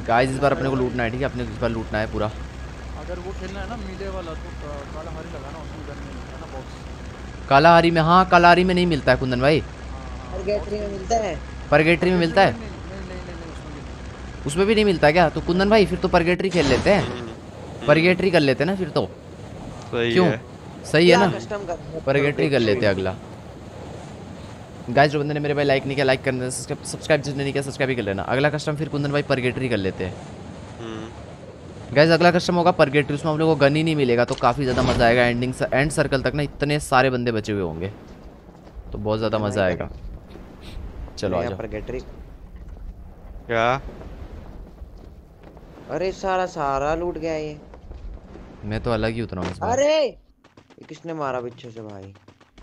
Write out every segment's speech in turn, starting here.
Guys इस बार अपने को लूटना है, ठीक है, अपने को इस बार लूटना है पूरा। अगर वो खेलना है ना मीले वाला तो काला हारी लगाना, उसमें गन नहीं मिलता ना बॉक्स। कालाहारी में, हाँ कालाहारी में नहीं मिलता है कुंदन भाई। हाँ हाँ बॉक्स परगेटरी में में मिलता है। परगेटरी में परगेटरी मिलता में है। नहीं नहीं नहीं नहीं नहीं उसमें भी नहीं। उसमें भी नहीं मिलता क्या? तो कुंदन भाई फिर तो परगेटरी खेल लेते हैं, परगेटरी कर लेते हैं ना फिर तो। सही क्यों? है। सही है अगला ना, कस्टम कर परगेटरी कर लेते हैं अगला। गाइस जो बंदे ने मेरे भाई लाइक नहीं किया लाइक करना, सब्सक्राइब जिसने नहीं किया सब्सक्राइब भी कर लेना। अगला कस्टम फिर कुंदन भाई परगेटरी कर लेते हैं। गाइस अगला कस्टम होगा परगेटरी, उसमें हम लोग को गन ही नहीं मिलेगा तो काफ़ी ज़्यादा मज़ा आएगा। एंड सर्कल तक ना इतने सारे बंदे बचे हुए होंगे तो बहुत ज़्यादा मज़ा आएगा। चलो आ जाओ। परगेटरी। क्या? अरे सारा सारा लूट गया ये। मैं तो अलग ही उतरा हूँ इस बार। अरे ये किसने मारा पीछे से भाई?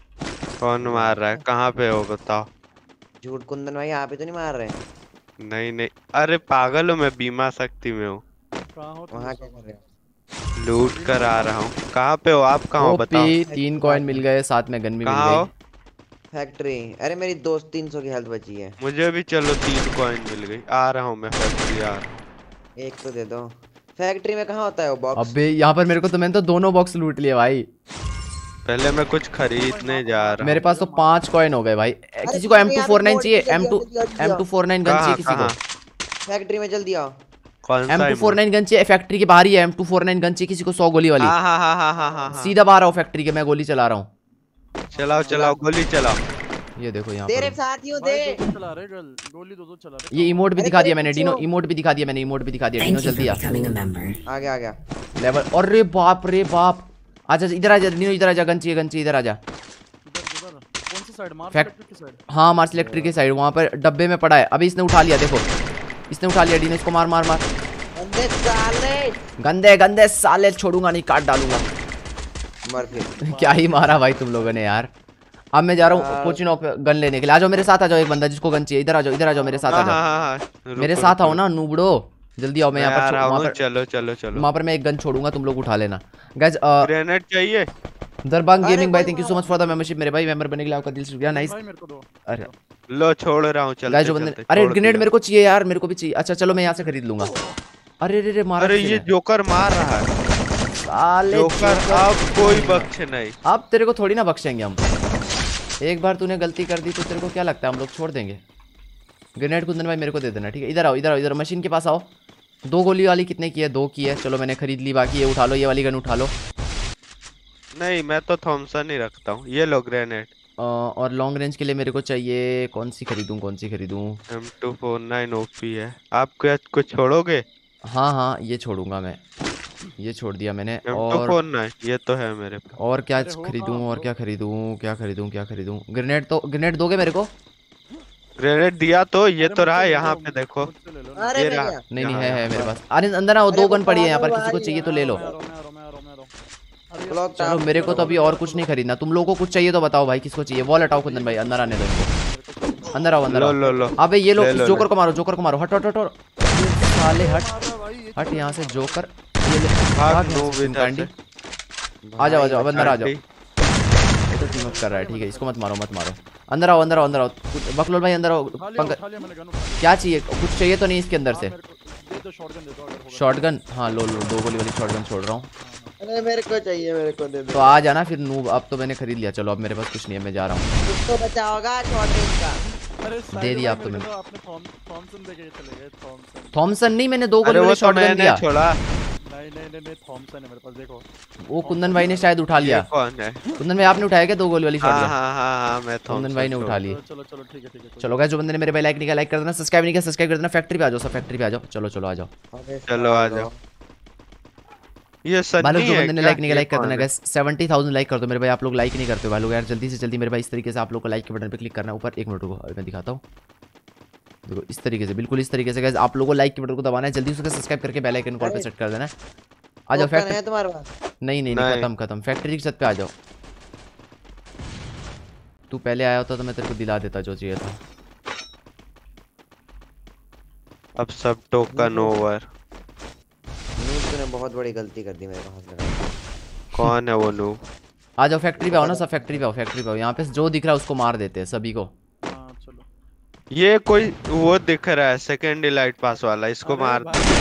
कौन मार रहा है? कहाँ पे हो बताओ? झूठ कुंदन भाई आप ही तो नहीं मार रहे? नहीं नहीं, अरे पागल हो, मैं बीमा शक्ति में हूँ। कहाँ हो तुम वहाँ लोग क्या सब? कर रहे हो? लूट कर आ रहा हूँ। कहाँ पे हो आप? कहाँ हो बताओ? ओपी 3 कॉइन मिल गए, साथ में गन भी मिल कहाँ गई। हो? फैक्ट्री। अरे मेरी दोस्त 300 की हेल्थ बची है। मुझे भी चलो 3 कॉइन मिल गई। आ रहा हूँ मैं फैक्ट्री आ रहा हूँ। एक तो दे दो। फैक्ट्री में कहाँ होता है वो बॉक्स? अबे यहाँ पर मेरे को तो, मैंने तो दोनों बॉक्स लूट लिए भाई। पहले मैं कुछ खरीदने जा रहा मेरे हूँ। पास तो 5 कॉइन हो गए भाई। अरे किसी को कुंदन भाई यहाँ पे M249 मोड़ चाहिए? जल्दी आओ जल्दी आओ जल्दी आओ। M249 गन चाहिए कहाँ किसी को? कहाँ? फैक्ट्री में जल्दी आओ। कौन सा इमोट? M249 गन चाहिए, फैक्ट्री के बाहर ही है। M249 गन चाहिए किसी को, 100 गोली वाली। हाँ हाँ हाँ हाँ हाँ हाँ हाँ। सीधा बाहर आओ फैक्ट्री के, मैं गोली चला रहा हूँ। चलाओ चलाओ गोली चलाओ। ये देखो यहाँ तेरे पर साथियों भाई दे। दो दो चला रहे गोली दो दो चला रहे। ये इमोट भी अरे दिखा तेरे दिया मैंने पीछे डिनो, हो। इमोट भी दिखा दिया मैंने, इमोट भी दिखा दिया डिनो, जल्दी आ। आ गया आ गया। लेवल, अरे बाप रे बाप। आजा इधर आजा डिनो, इधर आजा, गन चाहिए इधर आजा। किधर किधर कौन सी साइड? मार्स फैक्ट- इलेक्ट्रिक की साइड? हाँ मार्स इलेक्ट्रिक की साइड, वहाँ पर डब्बे में पड़ा है। अभी इसने उठा लिया, देखो इसने उठा लिया। डिनो इसको मार मार मार। गंदे साले। गंदे गंदे साले, छोड़ूंगा नहीं, काट डालूंगा। मर फिर। क्या ही मारा भाई तुम लोगों ने यार। अब मैं जा रहा हूँ कोचिनो पे गन लेने के लिए। आ जाओ मेरे साथ, आ जाओ, एक बंदा जिसको गन चाहिए, इधर आ जाओ, इधर आ जाओ, मेरे साथ आ हाँ जाओ। हाँ हाँ हाँ। मेरे साथ आओ ना नूबड़ो, जल्दी आओ। मैं मैं यहाँ आ पर रहा वहाँ हूँ। पर चलो चलो चलो। वहाँ पर मैं एक गन छोड़ूंगा, तुम लोग उठा लेना। गाइस ग्रेनेड चाहिए? दरबांग अरे गेमिंग भाई कोई thank you so much for the membership मेरे भाई। मेंबर बनने के लिए आपका दिल से शुक्रिया। नाइस। भाई मेरे को दो। अरे लो छोड़ रहा हूँ। गाइस चलते जो बंदे, चलते अरे छोड़ ग्रेनेड दिया। मेरे को चाहिए यार, मेरे को भी चाहिए। अच्छा चलो मैं यहाँ से खरीद लूंगा। अरे रे रे मारा अरे किसी ये ने। जोकर मार रहा है। साले जोकर अब कोई बख्श नहीं। अब तेरे को थोड़ी ना बख्शेंगे हम। एक बार तूने गलती कर दी तो तेरे को क्या लगता है हम लोग छोड़ देंगे? ग्रेनेड कुंदन भाई मेरे को दे देना, ठीक है? इधर आओ इधर आओ, इधर मशीन के पास आओ। 2 गोली वाली कितने की है? 2 की है। चलो मैंने खरीद ली, बाकी ये उठा लो, ये वाली गन उठा लो। नहीं मैं तो थॉमसन ही रखता हूँ। ये लो ग्रेनेड। और लॉन्ग रेंज के लिए मेरे को चाहिए, कौन सी खरीदूं कौन सी खरीदूं? M249 ओपी है। आप क्या कुछ छोड़ोगे? हाँ हाँ ये छोड़ूंगा मैं, ये छोड़ दिया मैंने। और M249 ये तो है मेरे पास। और क्या अरे हो खरीदूं, कहाँ और क्या खरीदूं, क्या खरीदूं, क्या खरीदूं? ग्रेनेड तो, ग्रेनेड दोगे मेरे को? ग्रेनेड दिया तो ये अरे तो रहा मुझसे ले यहाँ लो, पे देखो। मुझसे ले लो ना। अरे ये मैं रहा। गया। नहीं नहीं यहाँ, है यहाँ। मेरे पास। अरे अंदर आओ, अरे 2 वो गन पड़ी है यहाँ पर, पागल किसी को भाई चाहिए तो यार। ले लो। मैं आ रहा हूँ, मैं आ रहा हूँ, मैं आ रहा हूँ, मैं आ रहा हूँ। अरे क्लॉक चलो टावर मेरे को तो अभी और कुछ नहीं खरीदना। तुम लोगों को कुछ चाहिए तो बताओ भाई, किसको चाहिए? वॉल हटाओ कुंदन भाई, अंदर आने दो इनको। अंदर आओ अंदर लो आओ। लो लो। अबे ये लो, ले इस लो, जोकर ले। को मारो, जोकर को मारो। हट हट हट हट। साले हट भाई ये हट यहाँ से जोकर। ये ले भाग भाग यहाँ नो से, इधर कांडी। से। आ जाओ आ जाओ, अब अंदर आ जाओ। आंटी। ये तो टीम अप कर रहा है, ठीक है, इसको मत मारो मत मारो। अंदर आओ अंदर आओ अंदर आओ। बकलोल भाई अंदर आओ। उठा लिया पंकज उठा लिया मैंने गन उठा लिया। क्या चाहिए? कुछ चाहिए तो नहीं इसके अंदर हाँ, से? मेरे को दे दो शॉटगन दे दो अगर होगा। शॉटगन, हाँ लो लो, 2 गोली वाली शॉटगन छोड़ रहा हूँ। अरे मेरे को चाहिए, मेरे को दे तो दो। आ जाना फिर नूब। अब तो मैंने खरीद लिया, चलो अब मेरे पास कुछ नहीं है, मैं जा रहा हूँ। कुछ तो बचा होगा शॉर्ट रेंज का। अरे दे दिया आप तो मैंने मैंने। तो आपने थॉमसन दे के चले गए। थॉमसन थॉमसन नहीं, मैंने 2 अरे गोली वो वाली तो शॉटगन मैंने दिया। छोड़ा। नहीं नहीं नहीं नहीं थॉमसन है मेरे पास, देखो। वो कुंदन भाई ने शायद उठा ये लिया। कौन है? कुंदन भाई आपने उठाया क्या 2 गोली वाली हाँ शॉटगन? हाँ हाँ हाँ मैं कुंदन भाई ने थॉमसन उठा ली। चलो चलो ठीक है ठीक है। चलो गाइस जो बंदे ने मेरे भाई लाइक नहीं किया लाइक कर देना, सब्सक्राइब नहीं किया सब्सक्राइब कर देना। फैक्ट्री पे आ जाओ सब, फैक्ट्री पे आ जाओ। चलो चलो आ जाओ। चलो आ जाओ। ये सन्नी भाई लोग जो है बंदे ने क्या? लाइक नहीं किया ये लाइक कर कौन देना है? गाइस। 70,000 लाइक कर दो मेरे भाई। आप लोग लाइक नहीं करते हो भाई लोग यार, जल्दी से जल्दी मेरे भाई। इस तरीके से आप लोग को लाइक के बटन पे क्लिक करना है ऊपर। 1 मिनट रुको अभी मैं दिखाता हूँ। देखो इस तरीके से, बिल्कुल इस तरीके से गाइस आप लोगों को लाइक के बटन को दबाना है, जल्दी से सब्सक्राइब करके बेल आइकन कॉल पे सेट कर देना है। आ जाओ टोकन फैक्ट्री। है तुम्हारे पास? नहीं नहीं नहीं। खत्म खत्म। फैक्ट्री की छत पे आ जाओ। तू पहले आया होता तो मैं तेरे को दिला देता जो चाहिए था। अब सब टोकन ओवर। नूब तूने बहुत बड़ी गलती कर दी मेरे को हाथ लगा। कौन है वो नू? आ जाओ फैक्ट्री पे आओ ना सब, फैक्ट्री पे आओ फैक्ट्री पे आओ। यहाँ पे जो दिख रहा है उसको मार देते हैं सभी को। हाँ चलो। ये कोई वो दिख रहा है सेकंड इलाइट पास वाला, इसको अरे मार भाई,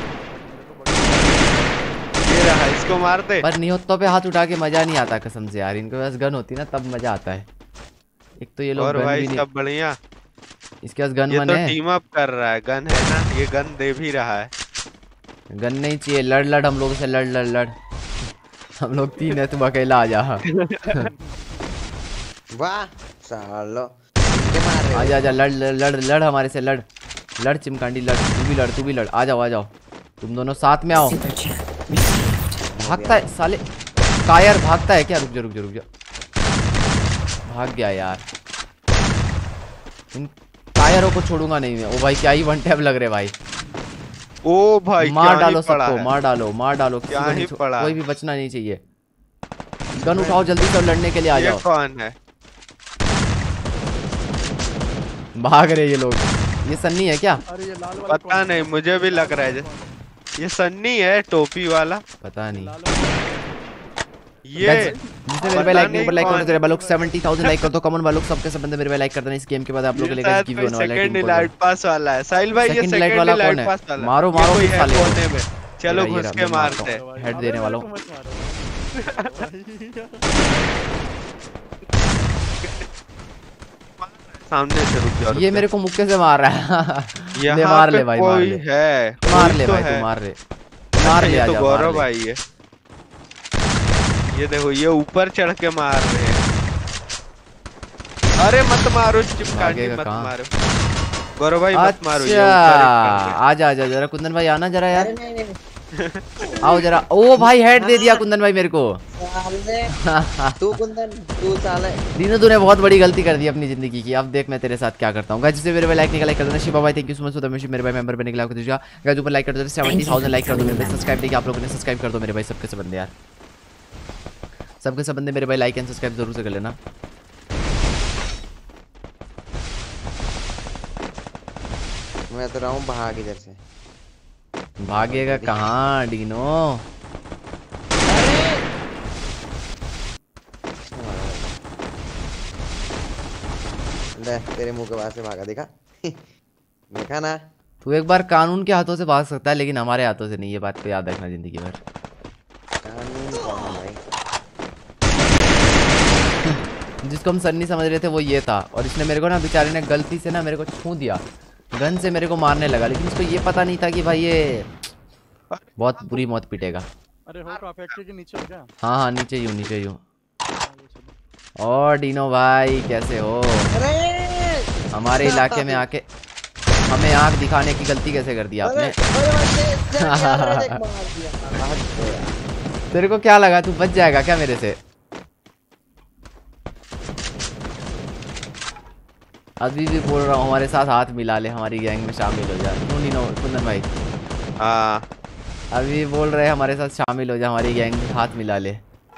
ये रहा, इसको मार दे। पर निहत्तों पे हाथ उठा के मजा नहीं आता कसम से यार, इनके पास गन होती ना तब मजा आता है। एक तो ये लोग और गन भाई भी नहीं, सब बढ़िया। इसके पास गन ये वन तो है। टीम अप कर रहा है, गन है ना, ये गन दे भी रहा है। गन नहीं चाहिए, लड़ लड़ हम लोगों से, लड़ लड़ लड़। हम लोग 3 है, तुम अकेला आ जा। वाह सालो, इनके मार रहे हो। आजा आजा, लड़ लड़ लड़ लड़ हमारे से, लड़ लड़ चिमकांडी लड़, तू भी लड़, तू भी लड़, आ जाओ आ जाओ, तुम दोनों साथ में आओ। भागता है साले, कायर भागता है क्या? रुक जा रुक जा रुक जा, भाग गया यार। इन कायरों को छोड़ूंगा नहीं मैं। ओ भाई क्या ही वन टैप लग रहे भाई। ओ भाई मार क्या डालो ही पड़ा सबको, है। मार डालो मार डालो, किसी क्या को ही नहीं पड़ा कोई है। भी बचना नहीं चाहिए। गन उठाओ जल्दी से, लड़ने के लिए आ ये जाओ। कौन है? भाग रहे ये लोग। ये सन्नी है क्या? अरे ये लाल वाला पता नहीं, मुझे भी लग रहा है ये सन्नी है टोपी वाला। पता नहीं। लाल वाला ये जिसने मेरे भाई लाइक नहीं पर लाइक कर दो, तेरे भाई लोग 70,000 लाइक कर दो, कमेंट वालों सबके सब बंदे मेरे भाई लाइक कर देना। इस गेम के बाद आप लोग के लिए गाइस गिव होने वाला है। सेकंड इलाइट पास वाला है साहिल भाई, ये Second elite सेकंड वाला इलाइट कौन है? पास वाला। मारो, ये मारो कोई किस है साले को? कोने में, चलो ये घुस रहा, के मैं मारता मारते हैं। भाई, हेड अबे देने वाला मेरे हूँ। को मत मारो। सामने से रुक जाओ। ये मेरे को मुक्के से मार रहा है। ले यहाँ मार पे ले भाई, मार कोई ले है, मार कोई ले तो भाई, है। तू मार ले, मार ले, ये आजा तो मार गौरव ले। भाई है। ये देखो ये ऊपर चढ़ के मार रहे हैं। अरे मत मारो चिपकांडी, भागेगा मत कहाँ? मारो गौरव भाई, मत मारो। ये अच्छा ऊपर एक कर आजा आजा जरा, कुंदन भाई आना जरा यार, अरे नहीं नहीं आओ जरा। ओ भाई हेड दे दिया कुंदन भाई मेरे को। साले, तू कुंदन, तू साले। दीनू तूने बहुत बड़ी गलती कर दी अपनी जिंदगी की। अब देख मैं तेरे साथ क्या करता हूँ। गाइस जिससे मेरे भाई लाइक नहीं लाइक कर देना। शिवा भाई thank you so much, Sudha मेरे भाई मेंबर बनने के लिए आपको दीजिएगा। गाइस ऊपर लाइक कर दो, 70,000 लाइक कर दो मेरे भाई। सब्सक्राइब देखिए आप लोगों ने, सब्सक्राइब कर दो मेरे भाई सबके सब बंदे यार, सबके सब बंदे मेरे भाई लाइक एंड सब्सक्राइब जरूर से कर लेना। मैं तो रहा हूँ भाग इधर से। भागेगा कहाँ डीनो? ले तेरे मुंह के पास से भागा, देखा? देखा ना? तू एक बार कानून के हाथों से भाग सकता है लेकिन हमारे हाथों से नहीं, ये बात को याद रखना जिंदगी भर। कानून कौन है भाई? जिसको हम सन्नी समझ रहे थे वो ये था, और इसने मेरे को ना बेचारे ने गलती से ना मेरे को छू दिया, गन से मेरे को मारने लगा, लेकिन इसको ये पता नहीं था कि भाई ये बहुत बुरी मौत पिटेगा। अरे हो का फैक्ट्री के नीचे हो क्या? हाँ हाँ नीचे यूँ नीचे यूँ। और डीनो भाई कैसे हो? अरे हमारे इलाके में आके हमें आंख दिखाने की गलती कैसे कर दी आपने? तेरे को क्या लगा तू बच जाएगा क्या मेरे से? अभी भी बोल रहा हूँ हमारे साथ हाथ मिला ले, हमारी गैंग में शामिल हो जा। क्यों नहीं कुंदन भाई? हाँ अभी भी बोल रहे हमारे साथ शामिल हो जा, हमारी गैंग में हाथ मिला ले,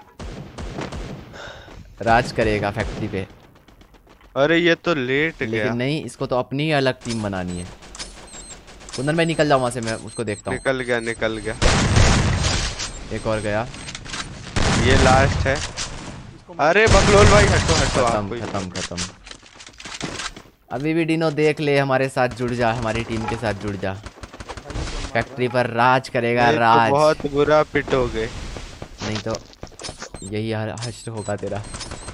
राज करेगा फैक्ट्री पे। अरे ये तो लेट गया। लेकिन नहीं, इसको तो अपनी ही अलग टीम बनानी है। कुंदन भाई निकल जाओ वहां से, मैं उसको देखता हूँ। निकल गया निकल गया। एक और गया। ये लास्ट है। अरे बकलोल भाई हटो हटो, आप खत्म कोई खत्म खत्म। अभी भी डिनो देख ले, हमारे साथ जुड़ जा, हमारी टीम के साथ जुड़ जा, फैक्ट्री पर राज करेगा ये तो राज। बहुत बुरा पिटोगे। नहीं तो यही हश्र होगा तेरा।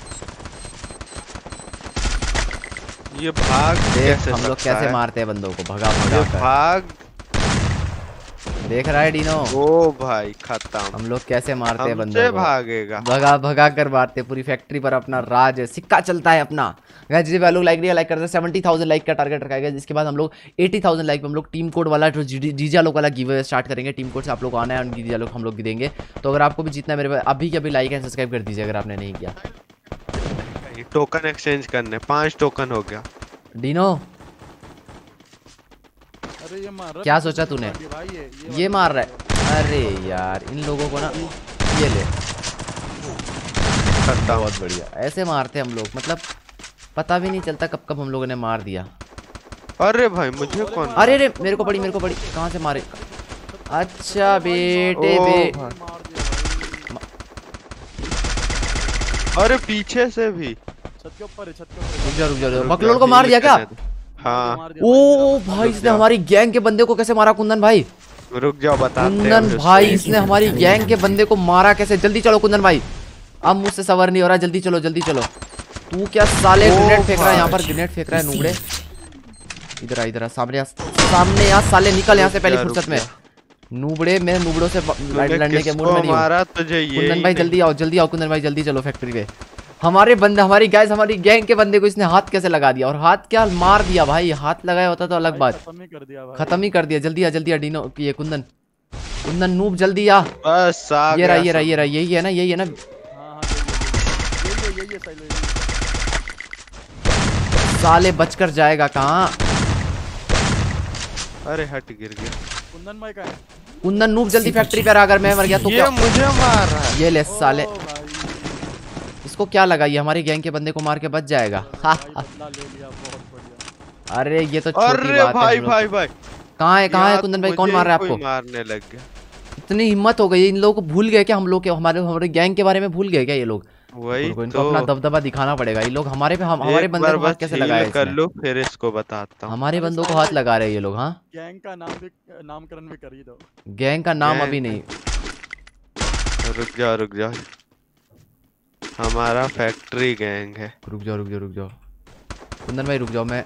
ये भाग देख कैसे हम लोग सकता कैसे है? मारते हैं बंदों को, भगा भगा ये कर। भाग। देख रहा है डिनो, ओ भाई खत्म। हम लोग कैसे मारते हैं हमसे बंदों को, भागेगा। भगा भगा कर मारते, पूरी फैक्ट्री पर अपना राज सिक्का चलता है अपना। गाइस जिसे लोग लाइक नहीं लाइक करते हैं, 70,000 लाइक का टारगेट रखा गया, जिसके बाद हम लोग 80,000 लाइक पे हम लोग टीम कोड वाला जो जीजा लोग वाला गिव अवे स्टार्ट करेंगे। टीम कोड से आप लोग आना है, उनकी जीजा लोग हम लोग देंगे। तो अगर आपको भी जीतना है मेरे अभी के अभी लाइक एंड सब्सक्राइब कर दीजिए अगर आपने नहीं किया। टोकन एक्सचेंज करने 5 टोकन हो गया। डिनो अरे ये मार रहा है क्या पीछे सोचा से तूने? भाई ये मार रहा है। अरे यार इन लोगों को ना, ये ले खत्म। बहुत बढ़िया, ऐसे मारते हम लोग, मतलब पता भी नहीं चलता कब कब हम लोगों ने मार दिया। अरे भाई मुझे कौन? अरे रे मेरे को पड़ी कहाँ से मारे? अच्छा बेटे ओ बे, भाई। मार दिया भाई। अरे पीछे से भी। छत के ऊपर है, छत के ऊपर है। रुक जा बकलोल को मार दिया क्या? हाँ मार दिया भाई, ओ भाई इसने हमारी गैंग के बंदे को कैसे मारा कुंदन भाई? रुक जाओ बताते हैं कुंदन अभी भाई उसको। इसने हमारी गैंग के बंदे को मारा कैसे? जल्दी चलो कुंदन भाई, अब मुझसे सवर नहीं हो रहा, जल्दी चलो जल्दी चलो। तू क्या साले ग्रेनेड फेंक रहा है यहाँ पर, ग्रेनेड फेंक रहा है नूबड़े। इधर आ इधर आ, सामने आ, सामने आ साले, निकल यहाँ से पहली रुक फुर्सत में। जा। नूबड़े मैं नूबड़ों से लड़ने के मूड में नहीं हूँ। मारा तुझे ये कुंदन भाई जल्दी आओ कुंदन भाई जल्दी चलो फैक्ट्री पे। हमारे बंदे, हमारी गाइस, हमारी गैंग के बंदे को इसने हाथ कैसे लगा दिया, और हाथ क्या मार दिया भाई, हाथ लगाया होता तो अलग बात। खत्म ही कर दिया भाई। खत्म ही कर दिया। जल्दी आ डीनो, ये कुंदन नूब जल्दी आ। बस आ ये रहा गया यही है ना हाँ हाँ यही है साइलो, साले बचकर जाएगा कहाँ? अरे हट गिर गया। कुंदन भाई का है। कुंदन नूब जल्दी फैक्ट्री पे आ, अगर मैं मर गया तो ये क्या? मुझे मार रहा है। ये ले साले, ओ भाई, इसको क्या लगा, ये हमारी गैंग के बंदे को मार के बच जाएगा। भाई बदला ले लिया, बहुत बढ़िया। अरे ये तो छोटी अरे बात भाई है। भाई भाई कहाँ है यार, कुंदन भाई, कौन मुझे मार रहा है कोई आपको? मारने लग गया। इतनी हिम्मत हो गई इन लोगों को, भूल गए क्या हम लोग के, हमारे गैंग के बारे में भूल गए क्या ये लोग? वही इनको तो अपना दबदबा दिखाना पड़ेगा। ये लोग हमारे पे, हमारे एक बंदे बार को हाथ बस कैसे heal लगाया कर इसने? लो फिर इसको बताता हूँ। हमारे बंदों को हाथ लगा रहे हैं ये लोग। हाँ गैंग का नाम भी, नामकरण भी कर ही दो। गैंग का नाम गैंग। अभी नहीं। रुक जाओ हमारा फैक्ट्री गैंग है। रुक जाओ कुंदन भाई रुक जाओ। मैं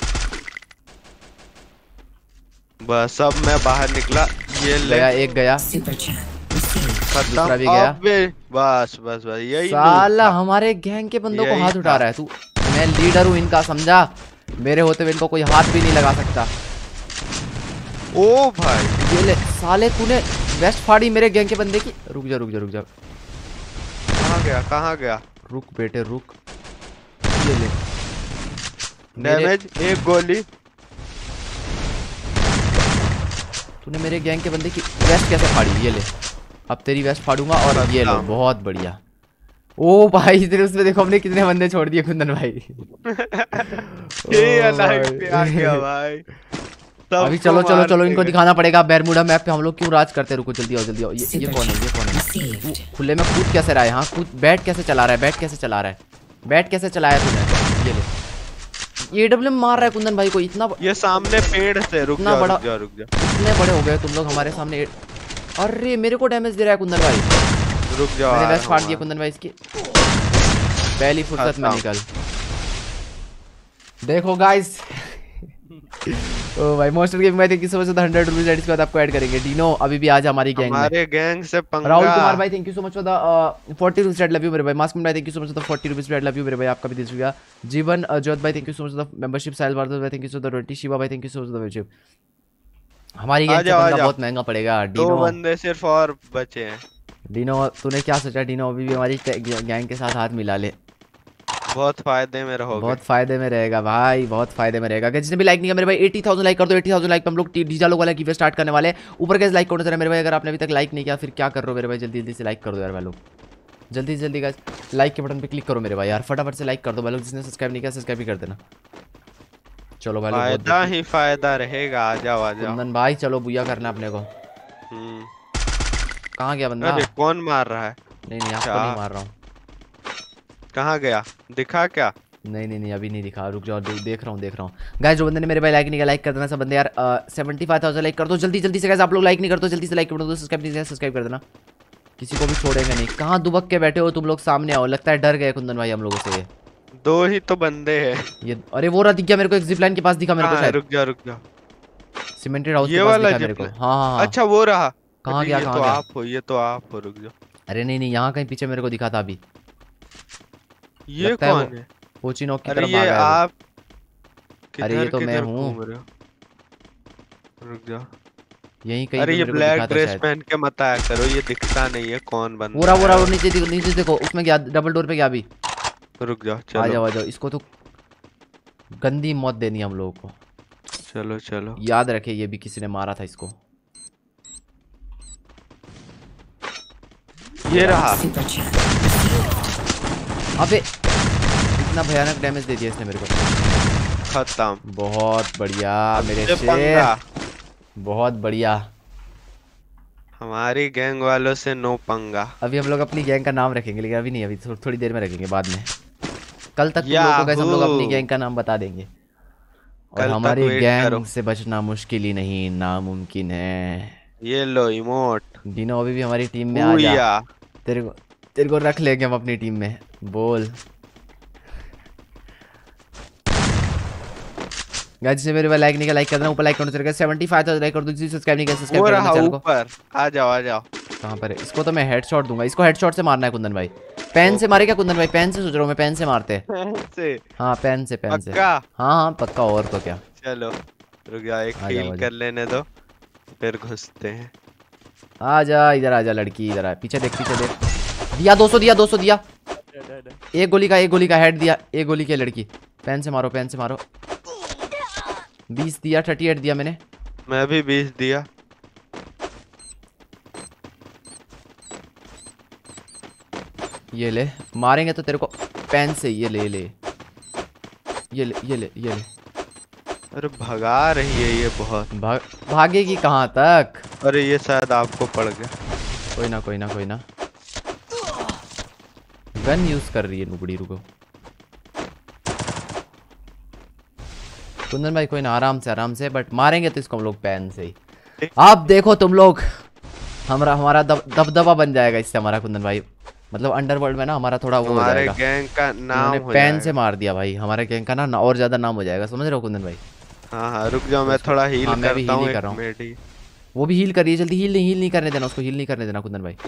बस अब मैं बाहर निकला, ये ले गया, एक गया, खत्म। दूसरा भी गया। अबे बस यही साला हमारे गैंग के बंदों को यही हाथ उठा था। रहा है तू। मैं लीडर हूँ इनका, समझा? मेरे होते हुए इनको कोई हाथ भी नहीं लगा सकता। ओ भाई ये ले साले, तूने वेस्ट फाड़ी मेरे गैंग के बंदे की। रुक जा कहाँ गया? रुक बेटे रुक। ये ले डैमेज, एक गोली। तूने मेरे गैंग के बंदे की वेस्ट कैसे फाड़ी? ये ले, अब तेरी वेस्ट फाड़ूंगा। और ये लो, बहुत बढ़िया। ओ भाई तेरे उसमें देखो हमने कितने बंदे छोड़ दिए कुंदन भाई। ये ओ लाइफ पे आ भाई। गया भाई। अभी चलो इनको दिखाना पड़ेगा बैरमुडा मैप पे हम लोग क्यों राज करते हैं। रुको जल्दी आओ। ये कौन है? तू खुले में कूद कैसे रहा है? हाँ कूद, बैट कैसे चला रहा है? बैट कैसे चलाया तूने? ये ले, AW मार रहा है कुंदन भाई को इतना। ये सामने पेड़ से। रुक इतना बड़ा- जा इतने बड़े हो गए तुम लोग हमारे सामने। अरे मेरे को डैमेज दे रहा है कुंदन भाई। रुक जाओ। मैंने आ वेस्ट रहा फाड़ हूँ दिया मैं। कुंदन भाई इसकी। पहली फुर्सत में निकल। देखो गाइस। ओ भाई मोस्टर गेम में thank you so much for the 100 rupees ad, इसके बाद आपको ऐड करेंगे। डीनो अभी भी आज हमारी गैंग में। हमारे गैंग से पंगा। राहुल कुमार भाई thank you so much for the 40 rupees ad, love you मेरे भाई। मास्क भाई thank you so much for the 40 rupees ad, love you मेरे भाई, आपका भी दिल शुक्रिया। जीवन जोत भाई thank you so much for the membership. Sahil Bhardwaj भाई thank you so much for the 20। Shiva भाई thank you so much for the membership. हमारी गैंग से पंगा बहुत महंगा पड़ेगा। 2 डीनो बंदे सिर्फ और बचे हैं। डीनो तूने क्या सोचा? डीनो अभी भी हमारी गैंग के साथ हाथ मिला ले, बहुत फायदे में रहोगे। बहुत फायदे में रहेगा भाई, बहुत फायदे में रहेगा। अगर जिसने भी लाइक नहीं किया मेरे भाई 80,000 लाइक कर दो। 80,000 लाइक पे हम लोग डीजा लोग वाला गिव स्टार्ट करने वाले हैं। ऊपर कैसे लाइक करना मेरे भाई, अगर आपने अभी तक लाइक नहीं किया फिर क्या कर रहे हो मेरे भाई? जल्दी से लाइक कर दो यार भाई लोग, जल्दी गाइस लाइक के बटन पे क्लिक करो मेरे भाई यार, फटाफट से लाइक कर दो भाई लोग। जिसने सब्सक्राइब नहीं किया सब्सक्राइब भी कर देना। चलो भाई लोग, फायदा ही फायदा रहेगा। आ जाओ कुंदन भाई चलो बुया करना अपने को। कहाँ गया बंदा? अरे कौन मार रहा है? नहीं आपको नहीं मार रहा हूँ। कहाँ गया? दिखा क्या? नहीं अभी नहीं दिखा। रुक जाओ, देख रहा हूँ। गाइस जो बंदे ने मेरे भाई लाइक नहीं किया लाइक कर देना सब बंदे यार। 75,000 लाइक कर दो जल्दी से गाइस। आप लोग लाइक नहीं करते जल्दी से लाइक कर दो, सब्सक्राइब नहीं किया सब्सक्राइब कर देना। किसी को भी छोड़ेंगे नहीं। कहाँ दुबक के बैठे हो तुम लोग? सामने आओ, लगता है डर गए कुंदन भाई हम लोगों से। ये 2 ही तो बंदे हैं। ये अरे वो रहा, दिख गया मेरे को, एक जिप लाइन के पास दिखा मेरे को शायद। रुक जा। सीमेंटेड हाउस ये के पास वाला दिखा मेरे को। हाँ। अच्छा वो रहा। कहाँ अरे गया? ये तो आप हो। रुक जाओ। अरे नहीं यहाँ कहीं पीछे मेरे को दिखा था अभी। ये कौन है? पोचिनोक की अरे तरफ ये भागा है वो। आप अरे ये तो मैं किधर हूँ। घूम रहे हो? रुक जाओ। यहीं कहीं अरे पे ये मेरे को ब्लैक दिखा था ड्रेस शायद। पहन के मत आया करो, ये दिखता नहीं है कौन बंदा पूरा है। नीचे देखो उसमें गया, डबल डोर पे गया अभी। रुक जाओ। आ चलो जाओ इसको तो गंदी मौत देनी है हम लोगों को। चलो। याद रखे ये भी किसी ने मारा था इसको। ये रहा। अबे इतना भयानक डैमेज दे दिया इसने मेरे को। खत्म। बहुत बढ़िया मेरे ये शेर, पंगा। बहुत बढ़िया। हमारी गैंग वालों से नो पंगा। अभी हम लोग अपनी गैंग का नाम रखेंगे, लेकिन अभी नहीं, अभी थोड़ी देर में रखेंगे, बाद में। कल तक तुम लोगों को guys हम लोग अपनी गैंग का नाम बता देंगे। और कल तक हमारी वेट गैंग करो। से बचना मुश्किल ही नहीं, नामुमकिन है। ये लो इमोट। डिनो अभी भी हमारी टीम में आ जा। बूया। तेरे को रख लेंगे हम अपनी टीम में, बोल। गाइस जिसने मेरे भाई लाइक नहीं किया लाइक कर देना, ऊपर लाइक करना चलेगा। 75,000 लाइक कर दो, जिसने सब्सक्राइब नहीं किया सब्सक्राइब वो कर रहा देना चैनल को। ऊपर, आ जाओ आ जाओ। कहां पर है? इसको तो मैं हेडशॉट दूंगा, इसको हेडशॉट से मारना है कुंदन भाई। पेन से मारे क्या कुंदन भाई? पेन से सोच रहा हूं मैं, पेन से मारते हैं। से हाँ पेन से, पेन से। पक्का? हाँ पक्का, और तो क्या। चलो रुक जा, एक आ जाओ, आ हील जाओ। कर लेने दो फिर घुसते हैं। आ जा इधर, आ जा लड़की, इधर आ। पीछे देख, पीछे देख। दिया 200 दिया, 200 दिया। एक गोली का हेड दिया, एक गोली की लड़की। पेन से मारो, पेन से मारो। 20 दिया, 38 दिया मैंने। मैं भी 20 दिया। ये ले, मारेंगे तो तेरे को पेन से। ये ले, ले ये ले, ये ले, ये ले। अरे भगा रही है ये बहुत। भागेगी कहाँ तक? अरे ये शायद आपको पड़ गया। कोई ना, कोई ना, कोई ना। गन यूज कर रही है नुबड़ी, रुको। कुंदन भाई कोई ना, आराम से बट मारेंगे तो इसको हम लोग पेन से ही। आप देखो तुम लोग, हमारा दबदबा बन जाएगा इससे हमारा, कुंदन भाई। मतलब अंडरवर्ल्ड में ना हमारा थोड़ा वो हो हमारे जाएगा। गैंग का नाम हो पेन जाएगा। से मार दिया भाई, हमारे गैंग का ना और ज्यादा नाम हो जाएगा, समझ रहे हो कुंदन भाई? हाँ हाँ रुक जाओ, मैं थोड़ा हील हाँ, मैं भी करता heal हूँ। ही कर रहा हूँ। मेडी वो भी हील करिए जल्दी। हील नहीं करने देना उसको, हील नहीं करने देना कुंदन भाई।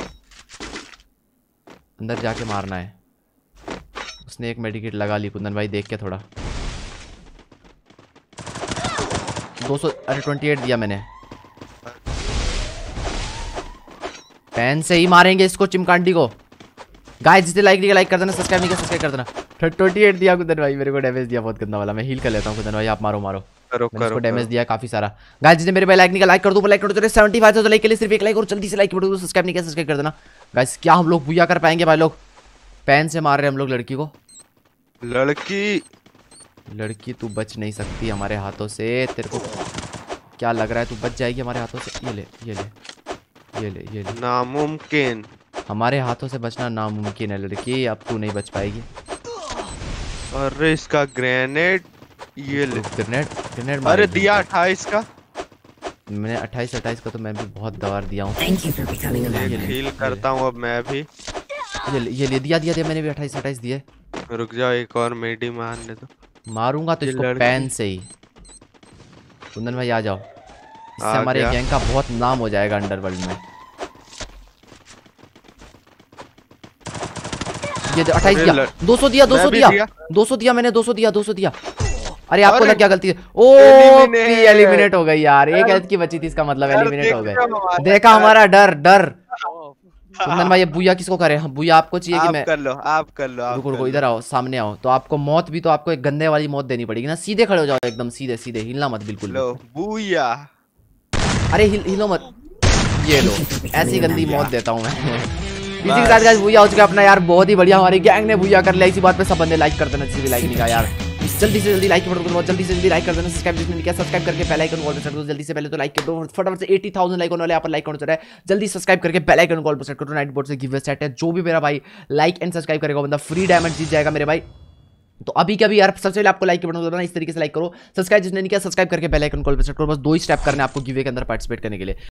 अंदर जाके मारना है। उसने एक मेडिकेट लगा ली कुंदन भाई, देख के थोड़ा। 200, अरे 28 दिया मैंने। पेन से ही मारेंगे इसको, चिमकांडी को। गाइस जिसने लाइक नहीं किया लाइक कर देना, सब्सक्राइब नहीं किया सब्सक्राइब कर देना। 28 दिया कुंदन भाई, मेरे को डैमेज दिया बहुत गंदा वाला। मैं हील कर लेता हूँ कुंदन भाई, आप मारो मारो। करो मैंने इसको करो डैमेज दिया काफी सारा। गाइस जिसने मेरे भाई लाइक नहीं किया लाइक कर दो, लाइक कर दो। 75 लाइक के लिए सिर्फ एक लाइक और जल्दी से लाइक बटन, सब्सक्राइब नहीं किया सब्सक्राइब कर देना। गाइस क्या हम लोग बुया कर पाएंगे भाई लोग? पेन से मार रहे हैं हम लोग लड़की को। लड़की तू बच नहीं सकती हमारे हाथों से। तेरे को क्या लग रहा है तू बच जाएगी हमारे हाथों से? ये ले, ये ले, ये ले, ये ले। नामुमकिन। हमारे हाथों से बचना नामुमकिन है लड़की, अब तू नहीं बच पाएगी। अरे इसका ग्रेनेड, ये ले। ग्रेनेड, ग्रेनेड अरे दिया 28 का। मैंने 28 का तो मैं भी बहुत दवार दिया हूँ। एक हील करता हूँ अब मैं भी। ये ले दिया मैंने भी 28 दिए। रुक जाओ, एक और मेडी मारने दो। मारूंगा तो ये इसको लड़की। पेन से ही। कुंदन भाई आ जाओ, इससे आ हमारे गया। गैंग का बहुत नाम हो जाएगा अंडरवर्ल्ड में। ये 28 अरे दिया, 200 दिया, 200 मैं भी दिया, दिया। 200 दिया मैंने, 200 दिया, 200 दिया। अरे आपको अरे लग क्या गलती है? ओ Eliminate। एलिमिनेट हो गई यार। एक हेल्थ की बची थी, इसका मतलब यार, एलिमिनेट हो देख गए। रहे हो हमारा देखा डर। हमारा डर डर। कुंदन भाई ये बुया किसको करे? हाँ, बुया आपको चाहिए कि आप मैं? कर लो, आप कर लो, आप रुको कर रुको, लो। इधर आओ, सामने आओ। तो आपको मौत भी, तो आपको एक गंदे वाली मौत देनी पड़ेगी ना। सीधे खड़े हो जाओ, एकदम सीधे सीधे, हिलना मत बिल्कुल भी। लो बूया। अरे हिलो मत। ये लो, ऐसी गंदी मौत देता हूँ मैं। इसी के साथ गाइस बुया हो चुका है अपना यार, बहुत ही बढ़िया। हमारी गैंग ने बुया कर लिया। इसी बात पे सब बंदे लाइक कर देना, जिसने भी लाइक नहीं किया यार जल्दी से जल्दी लाइक बटन दबाओ, जल्दी से जल्दी लाइक कर देना। सब्सक्राइब जिसने नहीं किया सब्सक्राइब करके बेल आइकन कॉल पर सेट करो। जल्दी से पहले तो लाइक कर दो फटाफट से। 80,000 लाइक होने वाले, यहाँ पर लाइक होना है। जल्दी सब्सक्राइब करके बेल आइकन कॉल पर सेट करो। नाइट बोर्ड से गिव अवे सेट है, जो भी मेरा भाई लाइक एंड सब्सक्राइब करेगा बंदा फ्री डायमंड जीत जाएगा मेरे भाई। तो अभी क्या भी यार, सबसे पहले आपको लाइक के बटन दबाना, इस तरीके से लाइक करो। सब्सक्राइब जिसने नहीं किया सब्सक्राइब करके बेल आइकन कॉल पर सेट करो। बस 2 ही स्टेप करने आपको गिव अवे के अंदर पार्टिसिपेट करने के लिए।